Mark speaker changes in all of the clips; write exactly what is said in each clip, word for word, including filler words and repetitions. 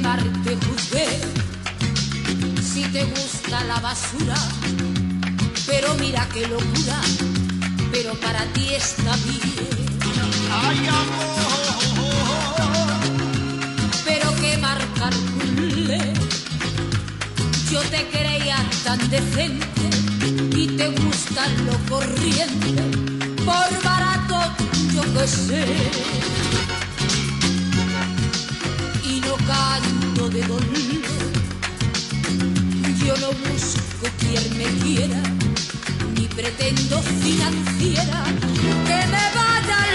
Speaker 1: quemarte juzgué, si te gusta la basura, pero mira qué locura, pero para ti está bien.
Speaker 2: Ay, amor,
Speaker 1: pero qué marcar culé, yo te creía tan decente y te gusta lo corriente, por barato yo que sé. Y no canto de dolor, yo no busco quien me quiera, ni pretendo financiera que me vaya a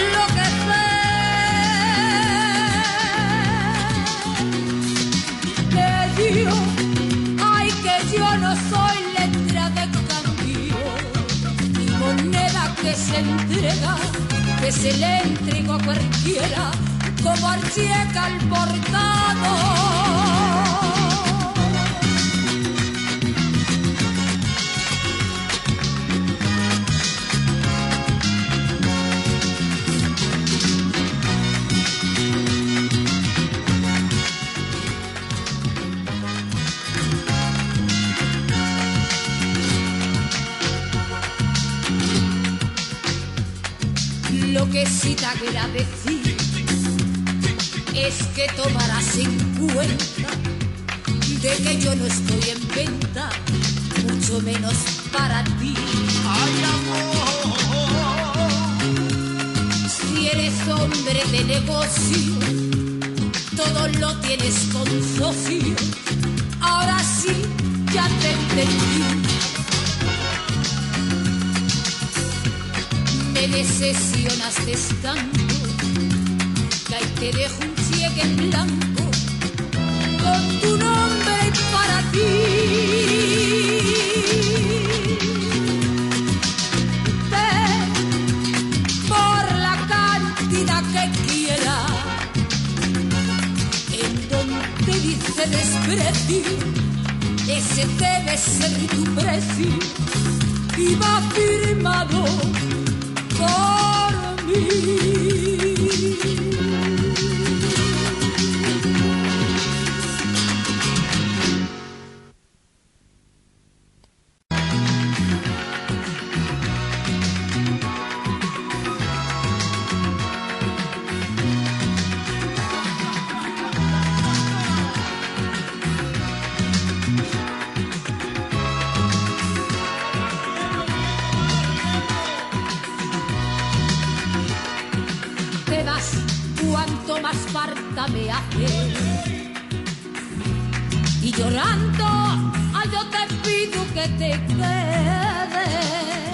Speaker 1: enloquecer. Que yo, ay que yo no soy letra de cambio, ni moneda que se entrega, que se le entregó a cualquiera, como archieca al portado. Lo que sí te agradecí es que tomarás en cuenta de que yo no estoy en venta, mucho menos para ti.
Speaker 2: ay, amor,
Speaker 1: Si eres hombre de negocio, todo lo tienes con socio. Ahora sí, ya te entendí. Me decepcionaste tanto que ahí te dejo un cheque en blanco con tu nombre para ti. Ve por la cantidad que quiera, en donde dice desprecio, ese debe ser tu precio y va firmado por mí. Cuanto más falta me hace, y llorando, ay, yo te pido que te quedes,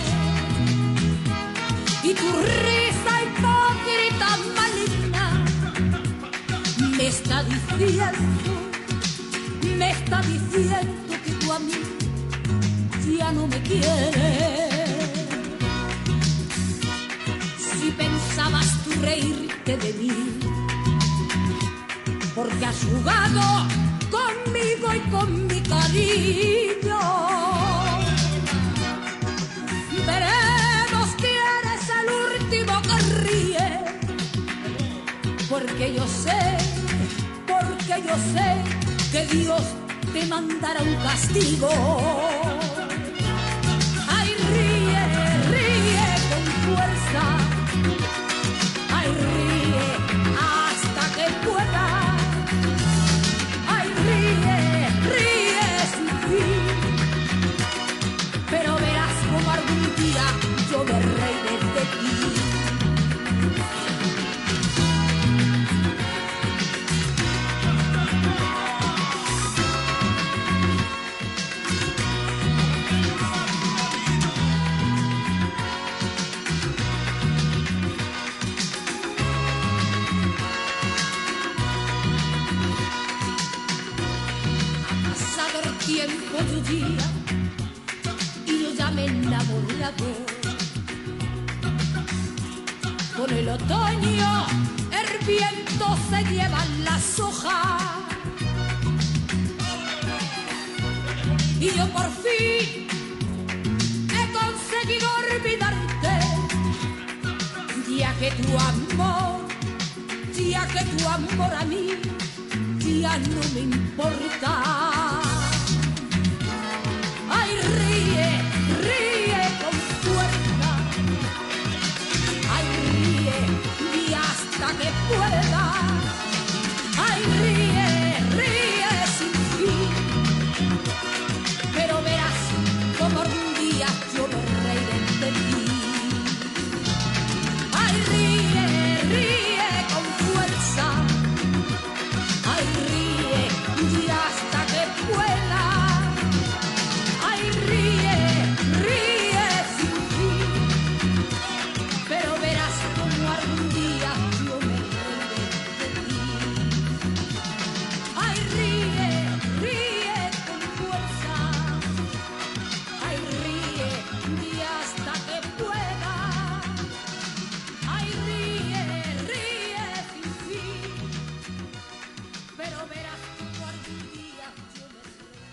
Speaker 1: y tu risa hipócrita maligna me está diciendo, me está diciendo que tú a mí ya no me quieres. Si pensabas tú reírte de mí, porque has jugado conmigo y con mi cariño, veremos quién es el último que ríe, porque yo sé, porque yo sé que Dios te mandará un castigo. Ay, ríe, ríe con fuerza, ay, ríe hasta que pueda, ay, ríe, ríe sin fin, pero verás como algún día yo me reiré de ti. Tiempo de día y yo ya me he enamorado. Con el otoño el viento se lleva las hojas y yo por fin he conseguido olvidarte, ya que tu amor, ya que tu amor a mí ya no me importa. Ay, ríe, ríe con fuerza. Ay, ríe y hasta que pueda. Ay, ríe, ríe sin fin. Pero verás como algún día yo me reiré de ti. Ay, ríe, ríe con fuerza. Ay, ríe y hasta que pueda. Ay, ríe, ríe sin fin. Pero verás como algún día yo me reiré de ti. Ay, ríe, ríe con fuerza. Ay, ríe y hasta que pueda. Ay, ríe, ríe sin fin. Pero verás como algún día yo me reiré.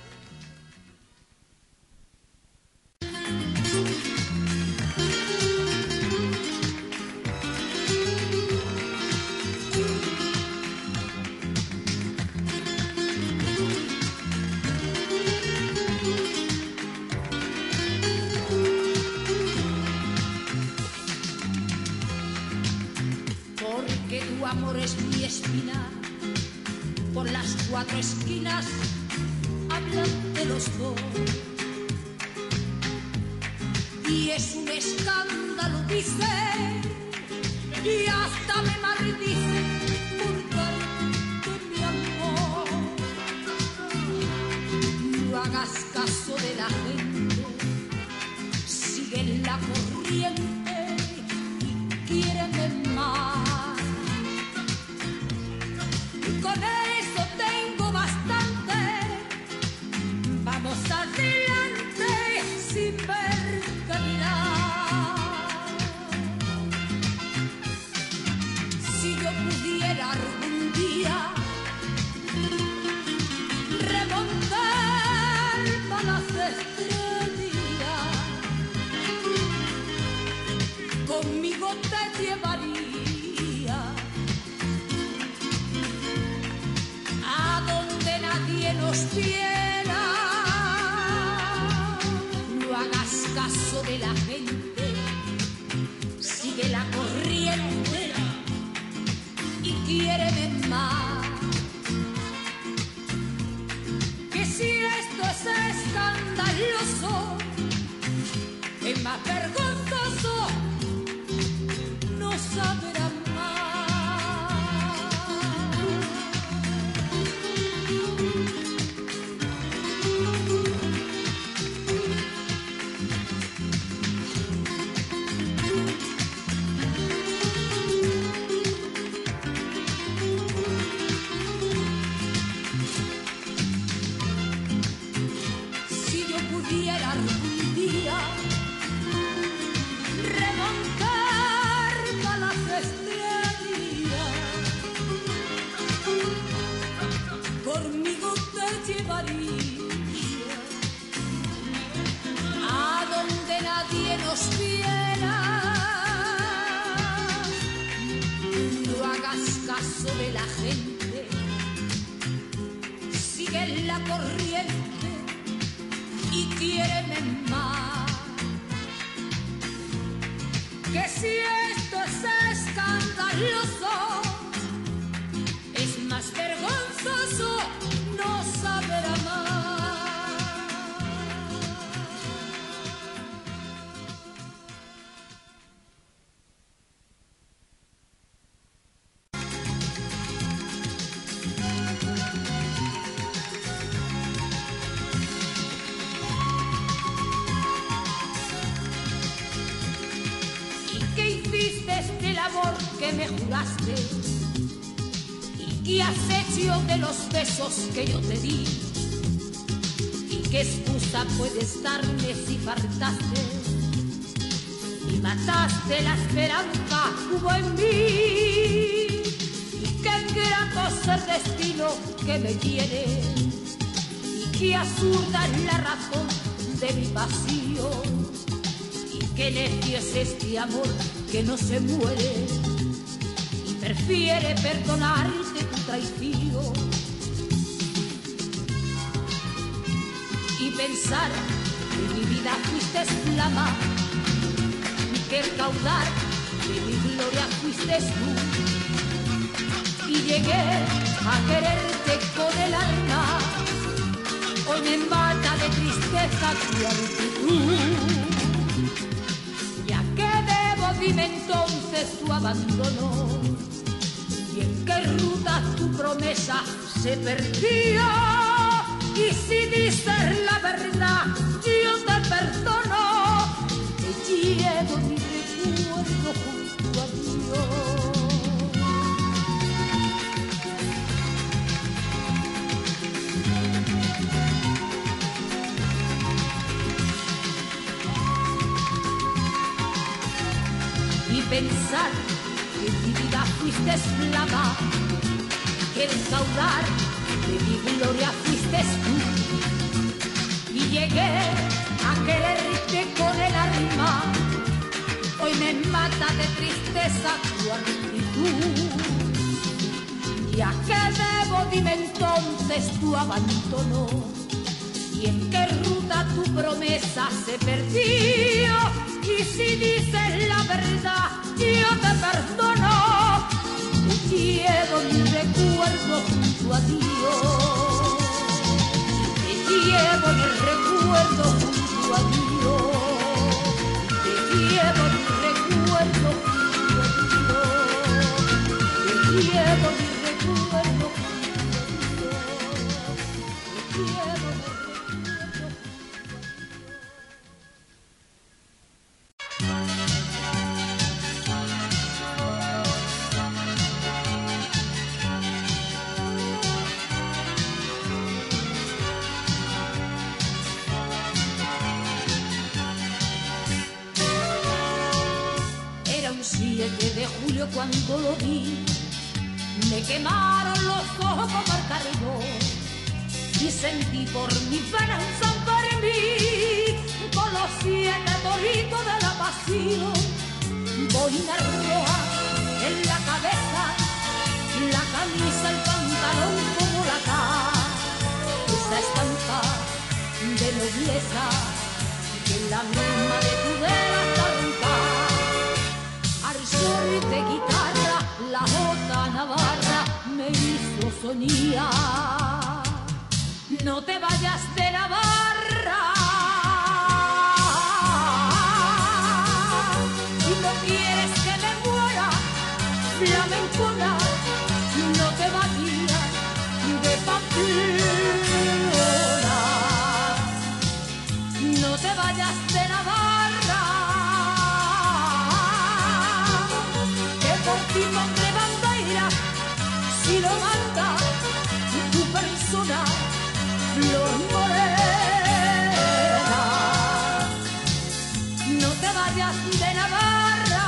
Speaker 1: Porque tu amor es mi espina, por las cuatro esquinas hablan de los dos. Y es un escándalo, dice, y hasta me maldice por darte mi amor. No hagas caso de la gente, sigue la corriente y quiéreme más. Con eso tengo bastante. Vamos adelante sin ver caminar. Si yo pudiera algún día remontar a las estrellas, conmigo te llevaría a donde nadie nos viera. No hagas caso de la gente, sigue la corriente y quiéreme más. Que si esto es escandaloso, es más vergonzoso no saber amar. Si yo pudiera algún día remontar a las estrellas, conmigo te llevaría a donde nadie nos viera. No hagas caso de la gente, sigue la corriente y quiéreme más. Que si esto es escandaloso, es más vergonzoso no saber amar. ¿Y qué hiciste del amor que me juraste? ¿Y qué has hecho de los besos que yo te di? ¿Y qué excusa puedes darme si faltaste y mataste la esperanza que hubo en mí? ¿Y qué grato es el destino que me tiene? ¿Y qué absurda es la razón de mi pasión? Qué necio es este amor que no se muere y prefiere perdonarte tu traición pensar que mi vida fuiste flama, que el caudal de mi gloria fuiste tú. Y llegué a quererte con el alma, hoy me mata de tristeza tu actitud. ¿Ya qué debo? Dime entonces tu abandono, y en qué ruta tu promesa se perdió. Y si dices la verdad, yo te perdono, te llevo mi recuerdo junto a Dios. Y pensar que en mi vida fuiste flama, que el caudal de mi gloria fuiste tú. Y llegué a quererte con el alma, hoy me mata de tristeza tu actitud. ¿Y a qué debo? Dime entonces tu abandono, y en qué ruta tu promesa se perdió. Y si dices la verdad, yo te perdono, te llevo mi recuerdo junto a Dios. Te llevo mi recuerdo junto a Dios. Te llevo mi recuerdo junto a Dios. Te llevo mi recuerdo junto a Dios. Te llevo mi recuerdo. siete de julio cuando lo vi, me quemaron los ojos como el carbón y sentí por mi pena un San Fermín con los siete toritos de la pasión, boina roja en la cabeza, la camisa, el pantalón como la cara, esa estampa de nobleza que la misma de tu vera tanta. Al sol de guitarra, la jota navarra me hizo soñar. No te vayas de Navarra, si no quieres que me muera, flamencona, no te vayas de Pamplona, no te vayas de Navarra, que por ti pondré bandera, si lo manda tu persona, Flor Morena, no te vayas de Navarra.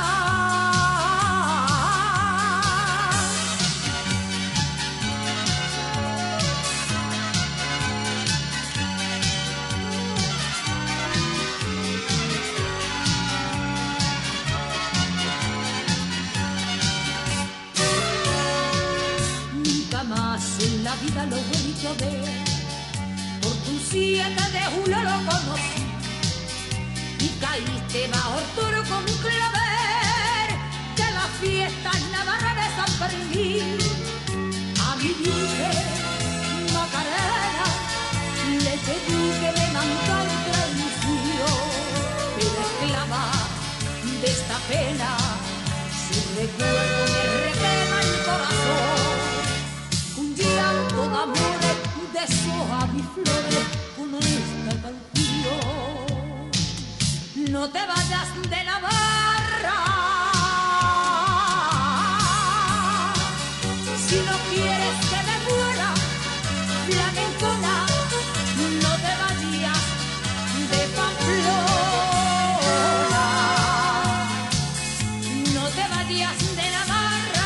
Speaker 1: Nunca más en la vida lo he vuelto a ver. siete de julio lo conocí y caíste bajo el toro con un clavel de la fiesta en Navarra de San Fermín. A mi virgen Macarena le pedí que me mandara ilusión, pero esclava de esta pena, su recuerdo me requema el corazón. Un llanto de amores deshoja mis flores con esta canción. No te vayas de Navarra, si no quieres que me muera, flamencona, no te vayas de Pamplona, no te vayas de Navarra,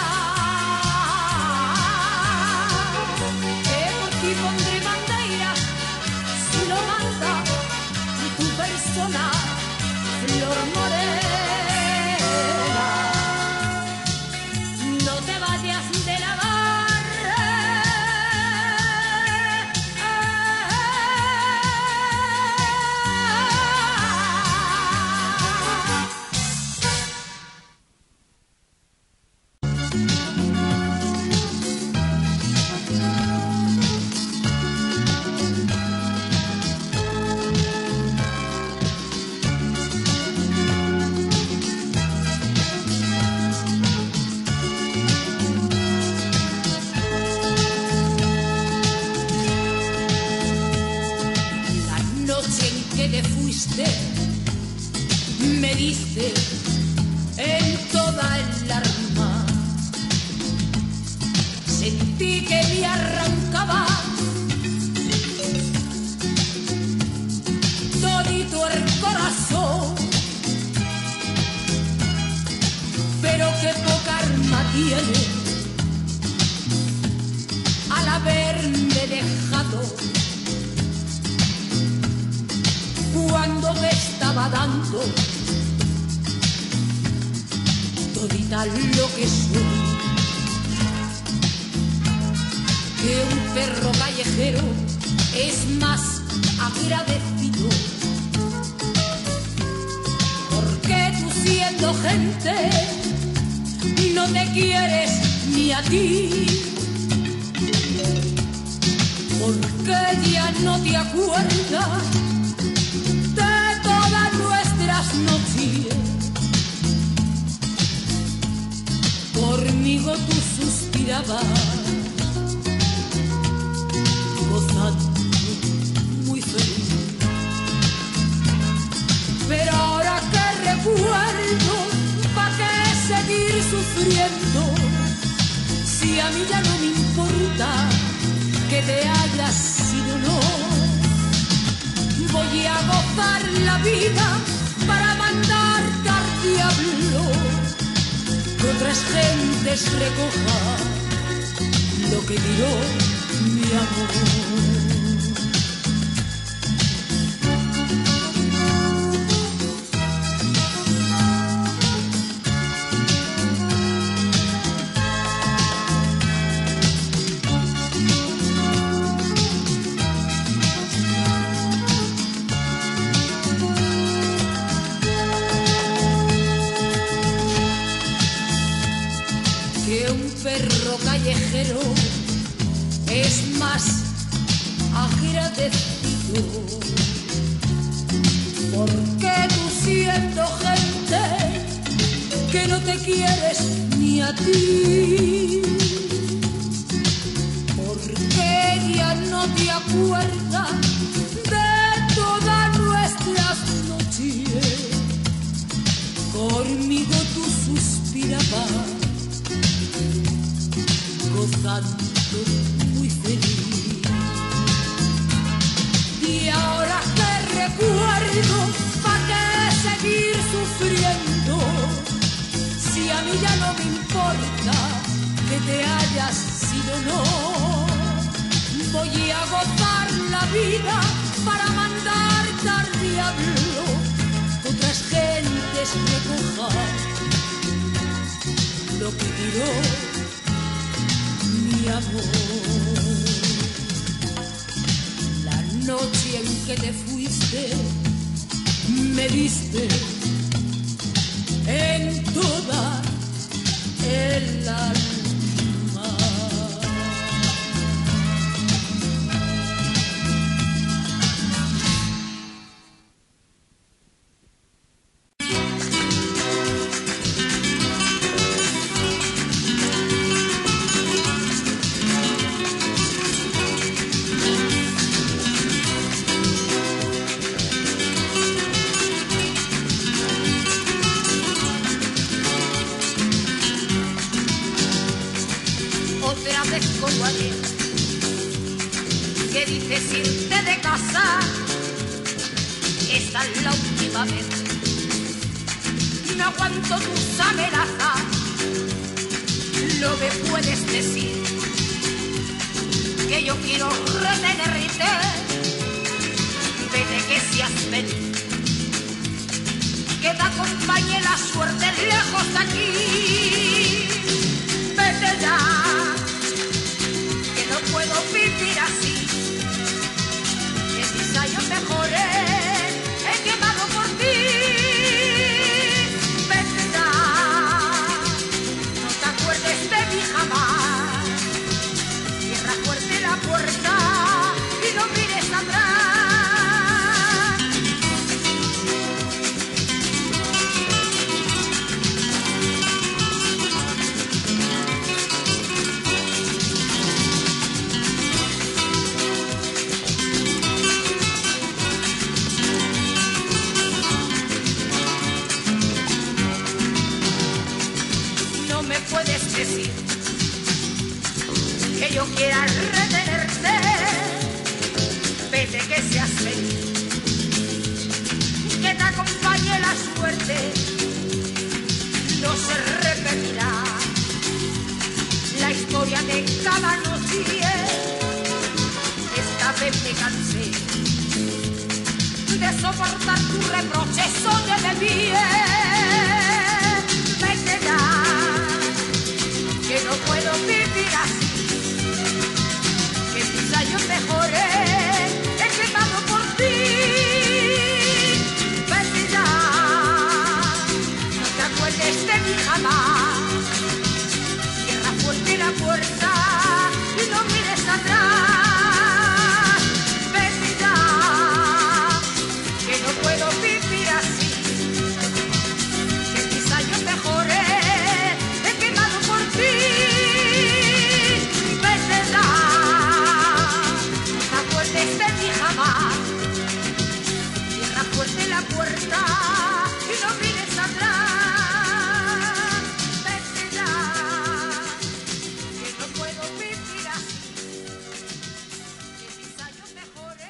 Speaker 1: que por ti pondré bandera, si lo manda tu persona, Flor Morena. fuiste, me diste en toda el alma. Sentí que me arrancaba todito el corazón, pero qué poca alma tiene al haberme dejado cuando me estaba dando todita lo que soy. Que un perro callejero es más agradecido, porque tú siendo gente no te quieres ni a ti, porque ya no te acuerdas de todas nuestras noches. Conmigo tú suspirabas, gozando muy feliz. Pero ahora que recuerdo, ¿pa' qué seguir sufriendo? Si a mí ya no me importa que te hayas sido o no. Voy a gozar la vida para mandarte al diablo, que otras gentes recojan lo que tiró mi amor. Que un perro callejero es más agradecido, porque tú siendo gente que no te quieres ni a ti, porque ya no te acuerdas de todas nuestras noches. Conmigo tú suspirabas, gozando muy feliz. Y ahora que recuerdo, ¿pa' qué seguir sufriendo? Si a mí ya no me importa que te hayas sido o no. Voy a gozar la vida para mandarte al diablo, que otras gentes recojan lo que tiró mi amor. La noche en que te fuiste, me diste en toda el alma. Otra vez como ayer, que dices irte de casa, esta es la última vez. No aguanto tus amenazas, no me puedes decir que yo quiero retenerte. Vete que seas feliz, que te acompañe la suerte lejos de aquí. Vete ya, no puedo vivir así, que mis años mejores he quemado por ti. Vete ya, me puedes decir que yo quiera retenerte. Vete, que seas feliz, que te acompañe la suerte, no se repetirá la historia de cada noche. Esta vez me cansé de soportar tus reproches, óyeme bien. Vete ya, que no puedo vivir así, que mis años mejores he quemado por ti. Vete ya, no te acuerdes de mí jamás. Cierra fuerte la puerta y no mires atrás. Vete ya, que no puedo vivir así, que mis años mejores he quemado por ti. Vete ya, no te acuerdes de mí jamás. Cierra fuerte la puerta y no mires atrás. Vete ya, que no puedo vivir así, que mis años mejores.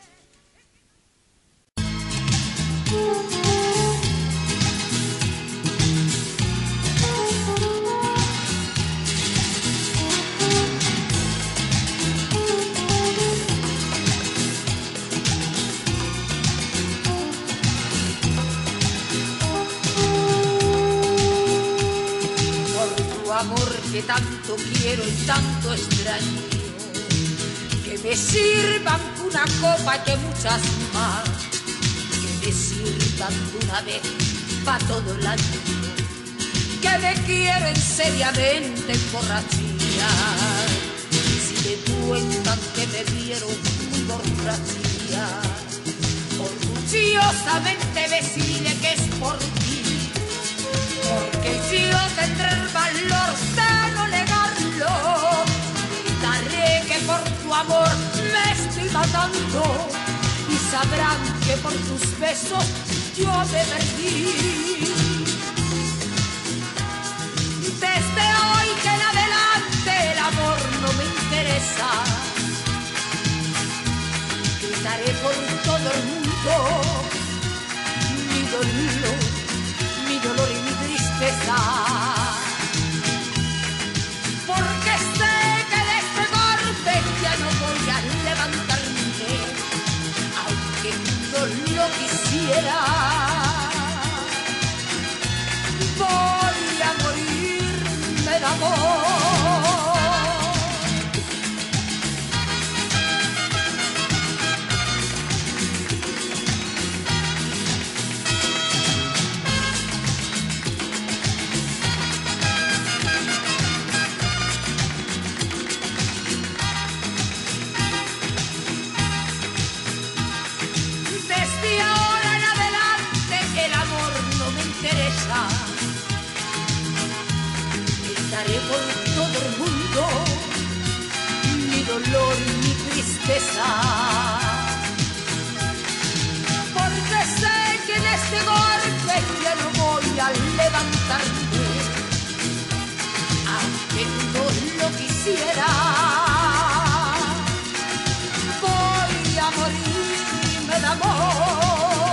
Speaker 1: Por tu amor que tanto quiero y tanto extraño, que me sirvan una copa y que muchas más, que me sirvan de una vez pa' todo el año, que me quieren seriamente emborrachar. Si me cuentan que me vieron muy borrachilla, orgullosamente decirle que es por ti, porque yo tendré el valor de no negarlo. Gritaré que por tu amor me estoy matando y sabrán que por tus besos yo me perdí. Desde hoy que en adelante el amor no me interesa. Gritaré por todo el mundo mi dolor, mi dolor y mi tristeza, porque sé que de este golpe ya no voy a levantarme, aunque no lo quisiera. Voy a morirme de amor. Desde ahora en adelante el amor no me interesa. Gritaré por todo el mundo mi dolor y mi tristeza, porque sé que en este golpe ya no voy a levantarme, aunque no lo quisiera. Voy a morirme de amor.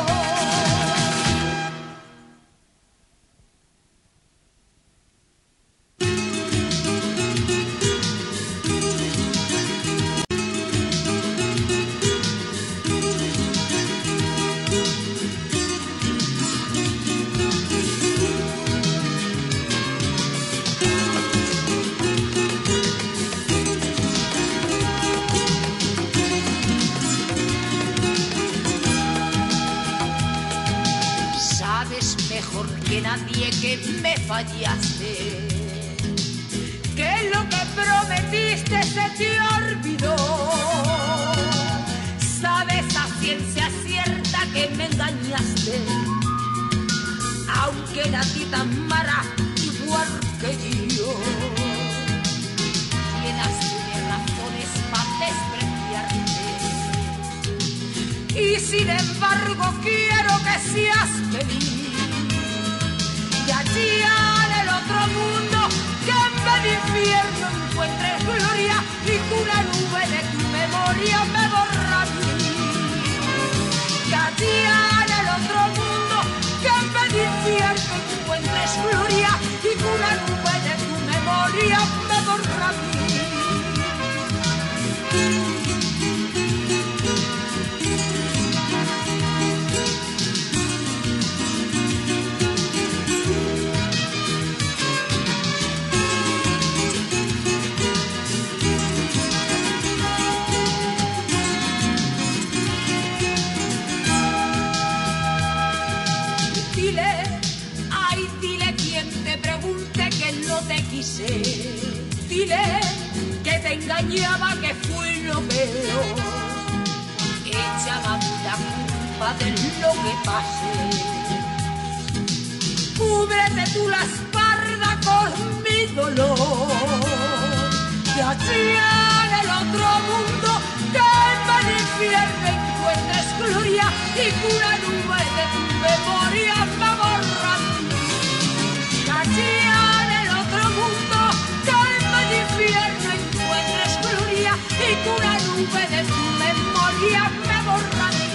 Speaker 1: Mejor que nadie que me fallaste, que lo que prometiste se te olvidó. Sabes a ciencia cierta que me engañaste, aunque era a ti tan mala igual que yo. Tienes tus razones para despreciarte, y sin embargo quiero que seas feliz. Y allí en el otro mundo memoria me borra a mí. Caía en el otro mundo, que en vez de infierno encuentres gloria y que una nube de tu memoria me borra a mí. Dile que te engañaba, que fui lo peor. Échame la culpa de lo que pasé. Cúbrete tú la espalda con mi dolor. Que allí en el otro mundo, que en el infierno encuentres gloria y que una nube de tu memoria me borra. Que allí en el otro mundo, infierno encuentres gloria y que una nube de tu memoria me borra a mí.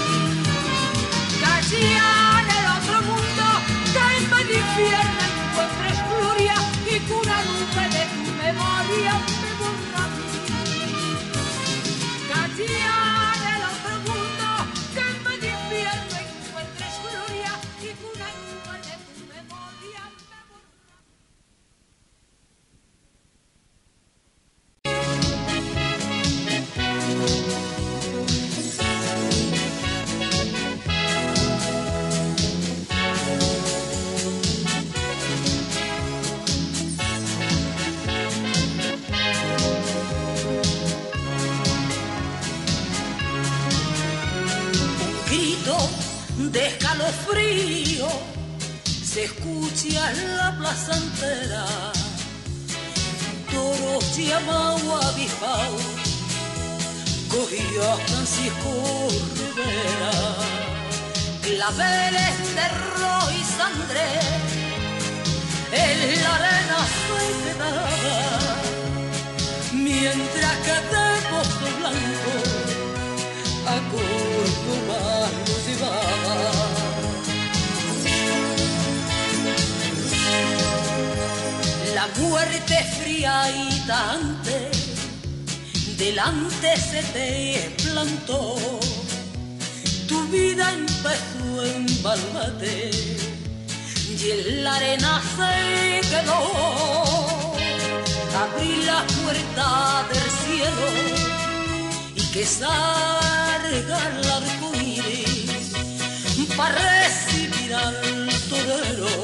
Speaker 1: Caía en el otro mundo, que en el infierno encuentres gloria y que una nube de tu memoria me borra a mí. Caía en el otro mundo, que en el infierno encuentres gloria y que una nube de tu memoria me borra a mí. De escalofrío se escucha en la plaza entera, toros llamados avijados, cogía Francisco Rivera, claveles de Roy y sangre, en la arena se quedaba, mientras que de Pozo Blanco a Córdoba lo llevaba. La muerte fría y tajante delante se te plantó, tu vida empezó en Balmate y en la arena se quedó. Abrí la puerta del cielo y que salga el arco iris para recibir al torero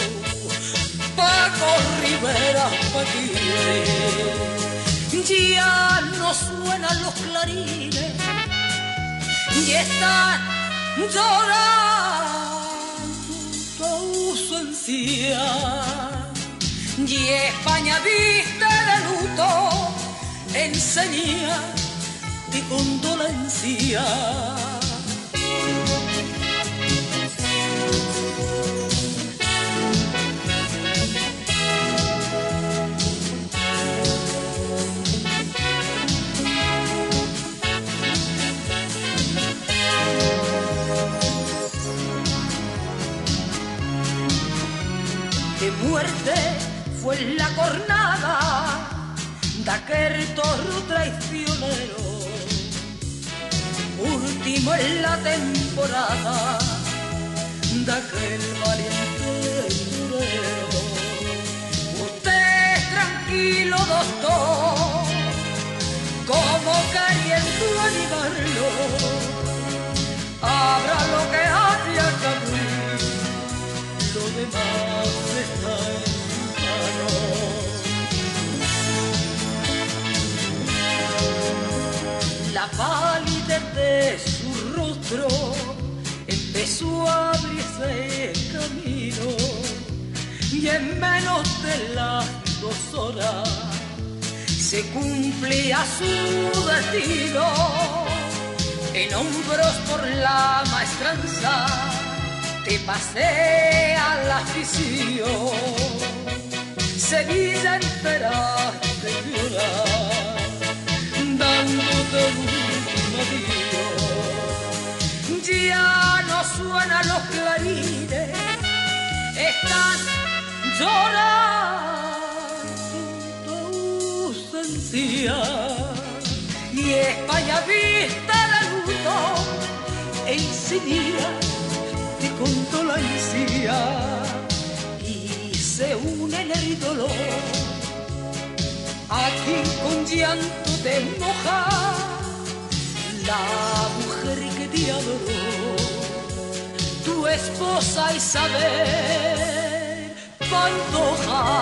Speaker 1: Paco Rivera Paquire. Ya no suenan los clarines y están llorando tu ausencia, y España viste de luto en señal de condolencia. De muerte fue la cornada de aquel toro traicionero, último en la temporada de aquel valiente torero. Usted tranquilo, doctor, como queriendo animarlo, habrá lo que haya que abrir, lo demás está en mano. La palidez de su rostro empezó a abrirse camino, y en menos de las dos horas se cumplía su destino. En hombros por la maestranza te pasé a la afición, Sevilla entera te llora, dándote un estás llorando tu ausencia y España vista de luto ese día te contó la ansia y se une en el dolor. Aquí con llanto te moja la mujer que te adoró, tu esposa Isabel Pantoja.